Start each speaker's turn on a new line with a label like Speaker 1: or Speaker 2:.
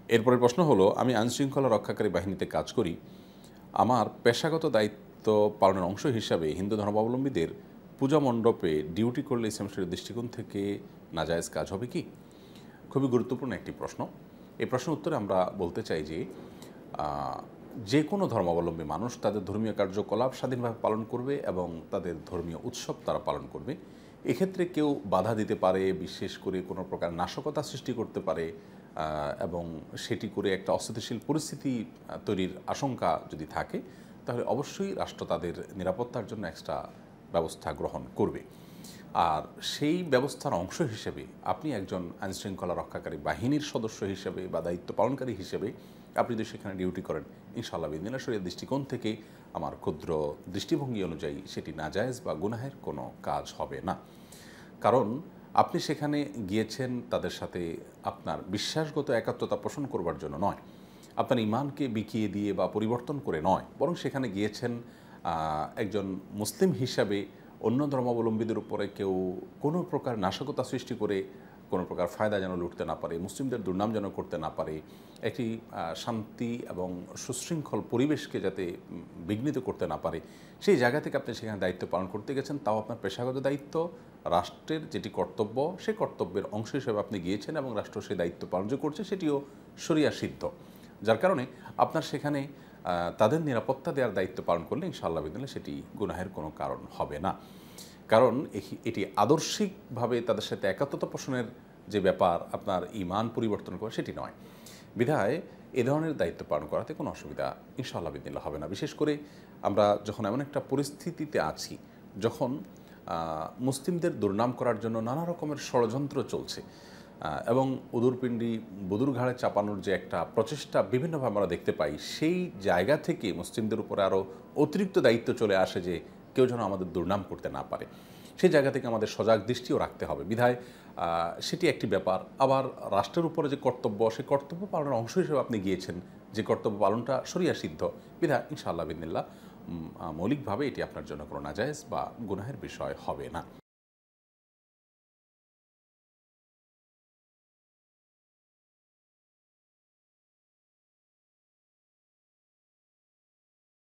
Speaker 1: এরপরের প্রশ্ন হলো, আমি আইনশৃঙ্খলা রক্ষাকারী বাহিনীতে কাজ করি। আমার পেশাগত দায়িত্ব পালনের অংশ হিসাবে হিন্দু ধর্মাবলম্বীদের পূজা মণ্ডপে ডিউটি করলে ইসলাম শরীয়তের দৃষ্টিকোণ থেকে নাজায়েজ কাজ হবে কি? খুবই গুরুত্বপূর্ণ একটি প্রশ্ন। এই প্রশ্নের উত্তরে আমরা বলতে চাই যে যে কোনো ধর্মাবলম্বী মানুষ তাদের ধর্মীয় কার্যকলাপ স্বাধীনভাবে পালন করবে এবং তাদের ধর্মীয় উৎসব তারা পালন করবে। এক্ষেত্রে কেউ বাধা দিতে পারে, বিশেষ করে কোনো প্রকার নাশকতা সৃষ্টি করতে পারে এবং সেটি করে একটা অস্থিতিশীল পরিস্থিতি তৈরির আশঙ্কা যদি থাকে, তাহলে অবশ্যই রাষ্ট্র তাদের নিরাপত্তার জন্য এক্সট্রা ব্যবস্থা গ্রহণ করবে। আর সেই ব্যবস্থার অংশ হিসেবে আপনি একজন আইনশৃঙ্খলা রক্ষাকারী বাহিনীর সদস্য হিসেবে বা দায়িত্ব পালনকারী হিসেবে আপনি যদি সেখানে ডিউটি করেন, ইনশাআল্লাহ বিদিনা শরীয়তের দৃষ্টিকোণ থেকে আমার ক্ষুদ্র দৃষ্টিভঙ্গি অনুযায়ী সেটি নাজায়েজ বা গুনাহের কোনো কাজ হবে না। কারণ আপনি সেখানে গিয়েছেন তাদের সাথে আপনার বিশ্বাসগত একাত্মতা পোষণ করবার জন্য নয়, আপনার ঈমানকে বিকিয়ে দিয়ে বা পরিবর্তন করে নয়, বরং সেখানে গিয়েছেন একজন মুসলিম হিসাবে অন্য ধর্মাবলম্বীদের উপরে কেউ কোনো প্রকার নাশকতা সৃষ্টি করে কোনো প্রকার ফায়দা যেন লুটতে না পারে, মুসলিমদের দুর্নাম যেন করতে না পারে, একটি শান্তি এবং সুশৃঙ্খল পরিবেশকে যাতে বিঘ্নিত করতে না পারে, সেই জায়গা থেকে আপনি সেখানে দায়িত্ব পালন করতে গেছেন। তাও আপনার পেশাগত দায়িত্ব, রাষ্ট্রের যেটি কর্তব্য সেই কর্তব্যের অংশ হিসেবে আপনি গিয়েছেন এবং রাষ্ট্র সেই দায়িত্ব পালন যে করছে সেটিও শরিয়া সিদ্ধ, যার কারণে আপনার সেখানে তাদের নিরাপত্তা দেওয়ার দায়িত্ব পালন করলে ইনশাআল্লাহ বিদিনা সেটি গুনাহের কোনো কারণ হবে না। কারণ এটি আদর্শিকভাবে তাদের সাথে একাত্মতা পোষণের যে ব্যাপার, আপনার ঈমান পরিবর্তন করা সেটি নয়। বিধায় এ ধরনের দায়িত্ব পালন করাতে কোনো অসুবিধা ইনশাআল্লাহ বিদিনা হবে না। বিশেষ করে আমরা যখন এমন একটা পরিস্থিতিতে আছি যখন মুসলিমদের দুর্নাম করার জন্য নানা রকমের ষড়যন্ত্র চলছে এবং উদুরপিণ্ডি বুদুর ঘাড়ে চাপানোর যে একটা প্রচেষ্টা বিভিন্নভাবে আমরা দেখতে পাই, সেই জায়গা থেকে মুসলিমদের উপরে আরও অতিরিক্ত দায়িত্ব চলে আসে যে কেউ যেন আমাদের দুর্নাম করতে না পারে। সেই জায়গা থেকে আমাদের সজাগ দৃষ্টিও রাখতে হবে। বিধায় সেটি একটি ব্যাপার। আবার রাষ্ট্রের উপরে যে কর্তব্য, সেই কর্তব্য পালনের অংশ হিসেবে আপনি গিয়েছেন, যে কর্তব্য পালনটা শরিয়া সিদ্ধ, বিধায় ইনশাআল্লাহ বিদিনিল্লাহ মৌলিকভাবে এটি আপনার জন্য কোনো নাজায়েজ বা গুনাহের বিষয় হবে না।